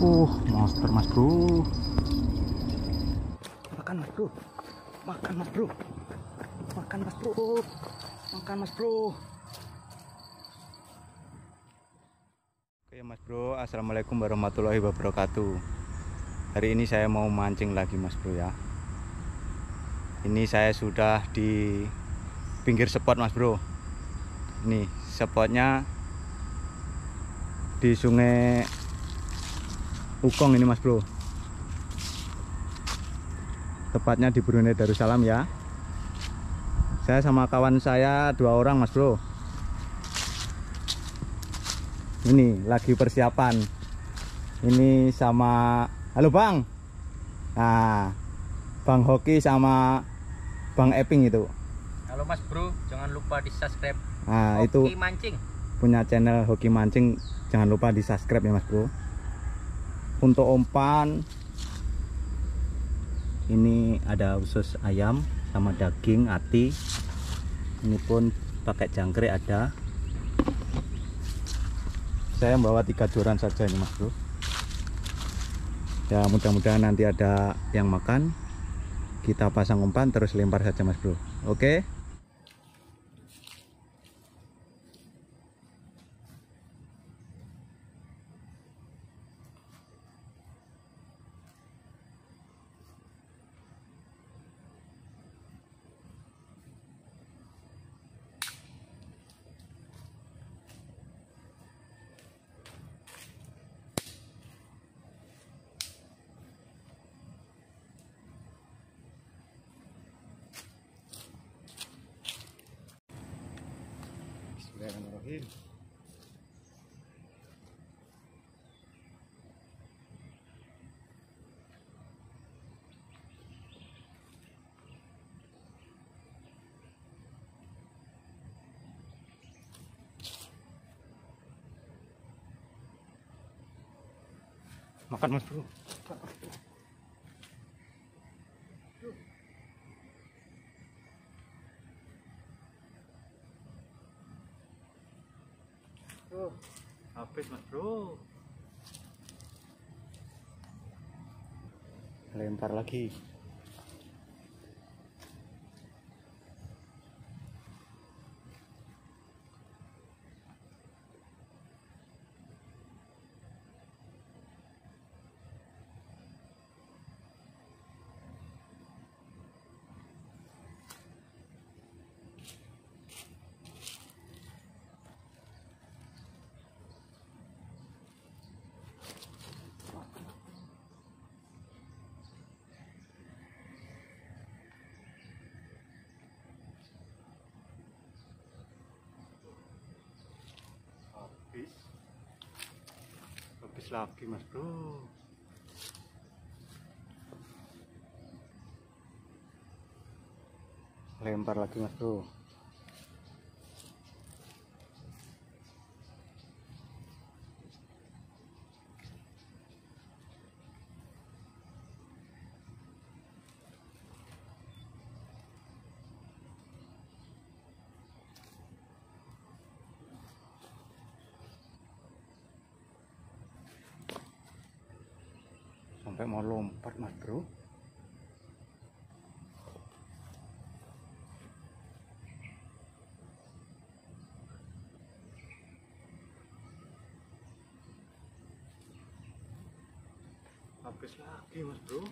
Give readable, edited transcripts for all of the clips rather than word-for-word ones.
Monster mas bro. Makan mas bro. Makan mas bro. Makan mas bro. Makan mas bro. Oke mas bro, assalamualaikum warahmatullahi wabarakatuh. Hari ini saya mau mancing lagi mas bro ya. Ini saya sudah di pinggir spot mas bro. Ini spotnya di Sungai Ukong ini mas bro. Tepatnya di Brunei Darussalam ya. Saya sama kawan saya 2 orang mas bro. Ini lagi persiapan. Ini sama, halo bang. Nah, Bang Hoki sama Bang Eping itu. Halo mas bro, jangan lupa di subscribe. Nah, Hoki itu Mancing. punya channel Hoki Mancing, jangan lupa di subscribe ya mas bro. Untuk umpan ini ada usus ayam sama daging ati. Ini pun pakai jangkrik ada. Saya membawa 3 joran saja ini mas bro. Ya mudah-mudahan nanti ada yang makan. Kita pasang umpan terus lempar saja mas bro. Oke. Bismillahirrahmanirrahim. Makan mas bro. Habis mas bro. Lempar lagi. Habis lagi mas bro. Lempar lagi mas bro. Sampai mau lompat mas bro. Habis lagi mas bro.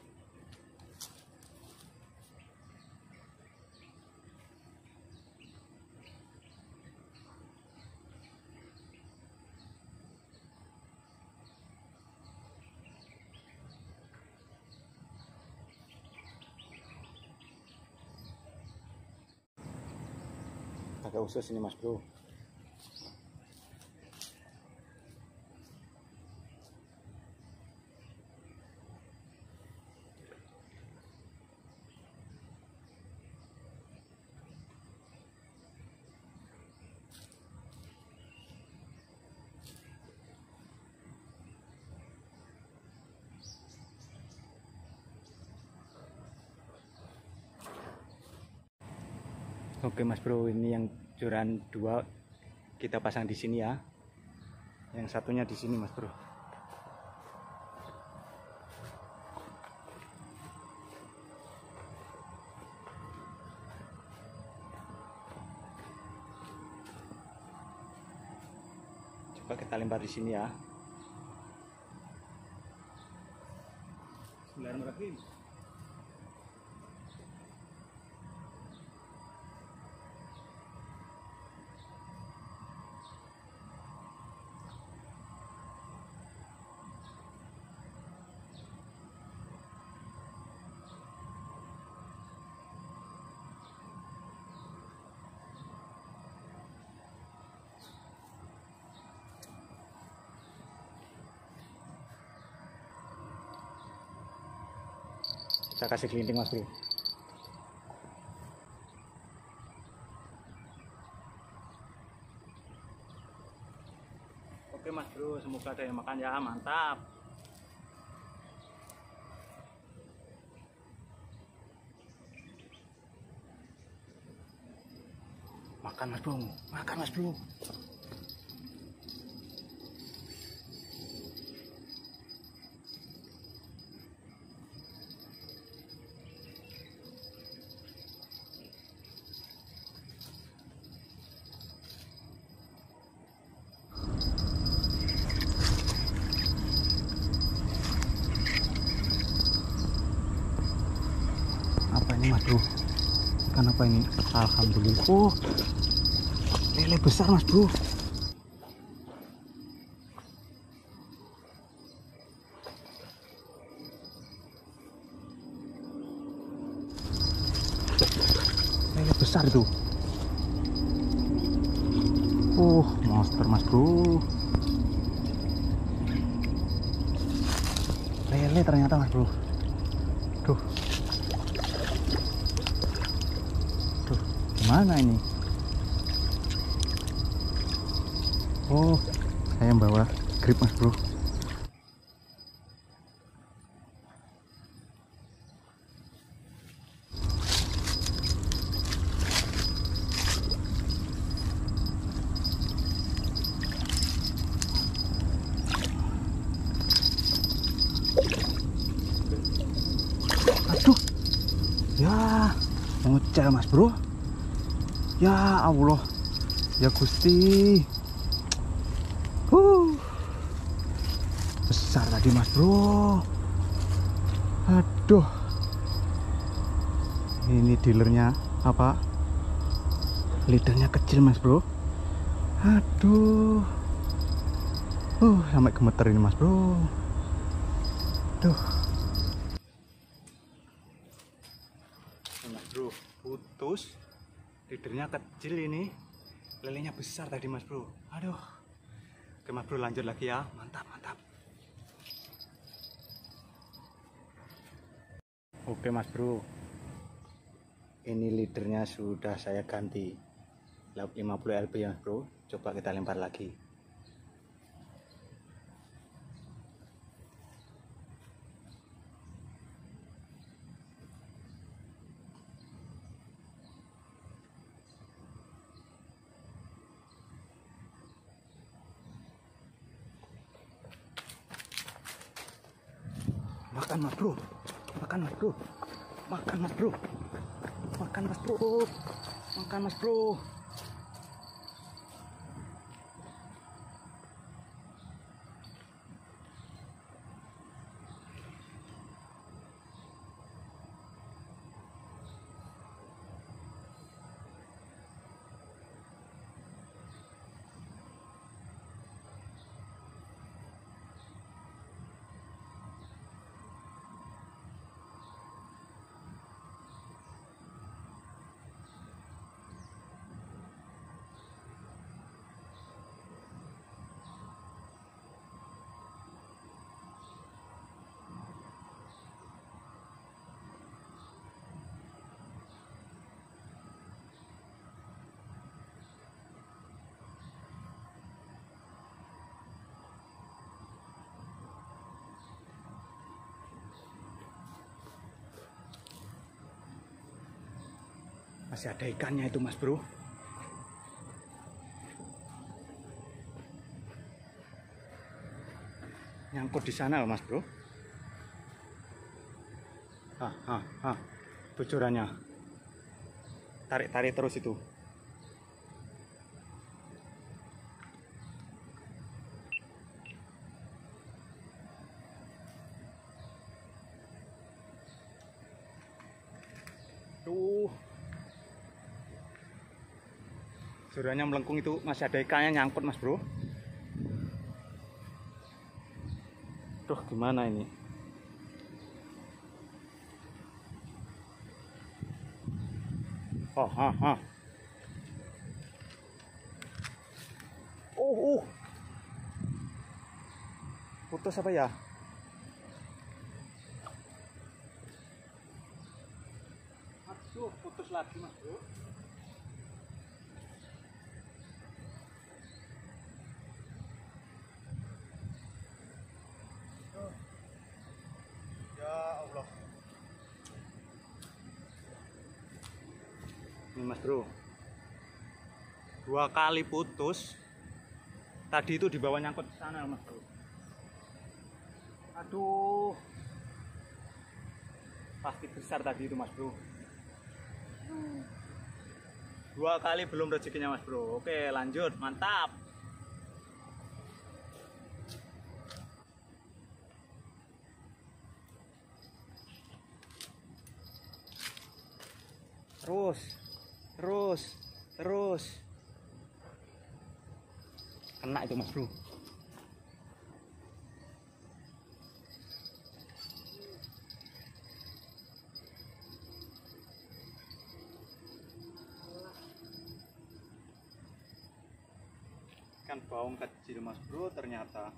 Pakai usus ini mas bro. Oke mas bro, ini yang joran 2 kita pasang di sini ya. Yang satunya di sini mas bro. lempar di sini ya. Bismillahirrahmanirrahim. Saya kasih kelinting Mas Bro. Oke Mas Bro, semoga ada yang makan ya, mantap. Makan Mas Bro, makan Mas Bro. Apa ini Mas Bro? Ikan apa ini? Alhamdulillah. Oh, lele besar Mas Bro. Lele besar itu. Monster Mas Bro. Lele ternyata Mas Bro. Duh. Mana ini? Oh, saya bawa grip Mas Bro. Aduh, ya ngecel Mas Bro. Ya Allah, ya Gusti. Besar tadi Mas Bro. Aduh, ini dealernya apa? Lidernya kecil Mas Bro. Aduh, sampai gemeter ini Mas Bro. Tuh, Mas Bro, putus. Lidernya kecil ini, lelenya besar tadi Mas Bro. Aduh. Oke Mas Bro, lanjut lagi ya. Mantap, mantap. Oke Mas Bro, ini leadernya sudah saya ganti 50 lb ya Mas Bro. Coba kita lempar lagi. Makan Mas Bro, makan Mas Bro, makan Mas Bro, makan Mas Bro, makan Mas Bro. Masih ada ikannya itu Mas Bro. Nyangkut di sana loh Mas Bro. Bocorannya. Tarik-tarik terus itu. Juranya melengkung itu masih ada ikannya nyangkut mas bro. Duh gimana ini? Oh. Putus apa ya? Aduh, putus lagi mas bro. Ya Allah. Ini mas bro, 2 kali putus. Tadi itu di bawah nyangkut ke sana mas bro. Aduh, pasti besar tadi itu mas bro. 2 kali belum rezekinya mas bro. Oke lanjut, mantap. Terus kena itu mas bro. Ikan baung kecil mas bro ternyata.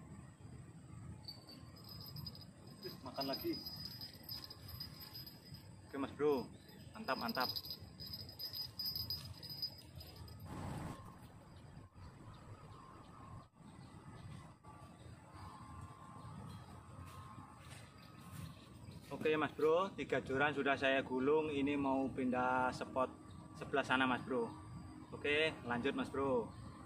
Makan lagi. Oke mas bro, mantap. Oke mas bro, 3 joran sudah saya gulung. Ini mau pindah spot sebelah sana mas bro. Oke lanjut mas bro.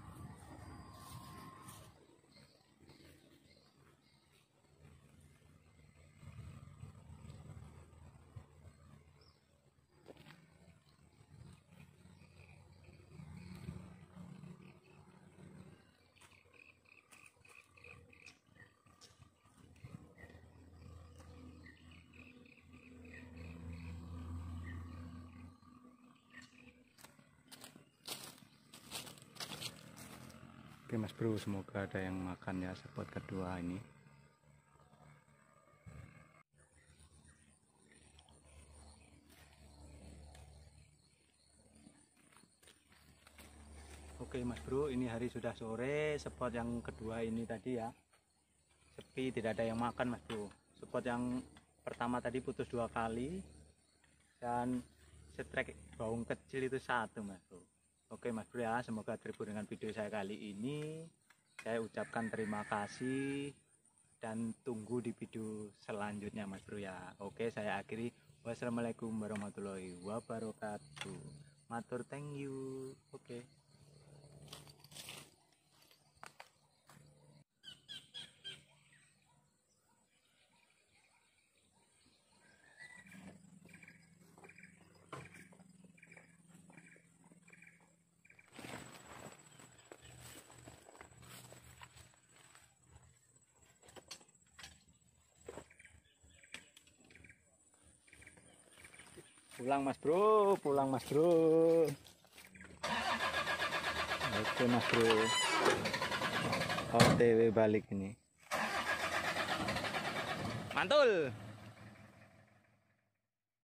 Oke mas bro, semoga ada yang makan ya spot kedua ini. Oke mas bro, ini hari sudah sore. Spot yang kedua ini tadi ya sepi, tidak ada yang makan mas bro. Spot yang pertama tadi putus 2 kali dan setrek baung kecil itu 1 mas bro. Oke mas bro ya, semoga terhibur dengan video saya kali ini. Saya ucapkan terima kasih dan tunggu di video selanjutnya mas bro ya. Oke saya akhiri. Wassalamualaikum warahmatullahi wabarakatuh. Matur thank you. Oke. Pulang mas bro. Oke mas bro, OTW balik ini. Mantul.